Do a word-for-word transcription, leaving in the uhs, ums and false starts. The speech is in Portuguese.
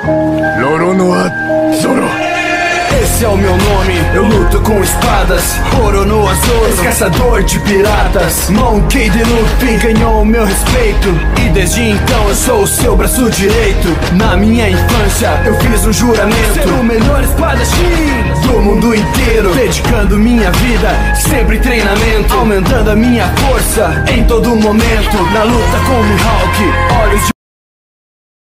Roronoa Zoro. Esse é o meu nome, eu luto com espadas. Roronoa Zoro, caçador de piratas. Monkey D. Luffy ganhou o meu respeito, e desde então eu sou o seu braço direito. Na minha infância eu fiz um juramento: ser o melhor espadachim do mundo inteiro, dedicando minha vida sempre em treinamento, aumentando a minha força em todo momento. Na luta com o Mihawk, olhos de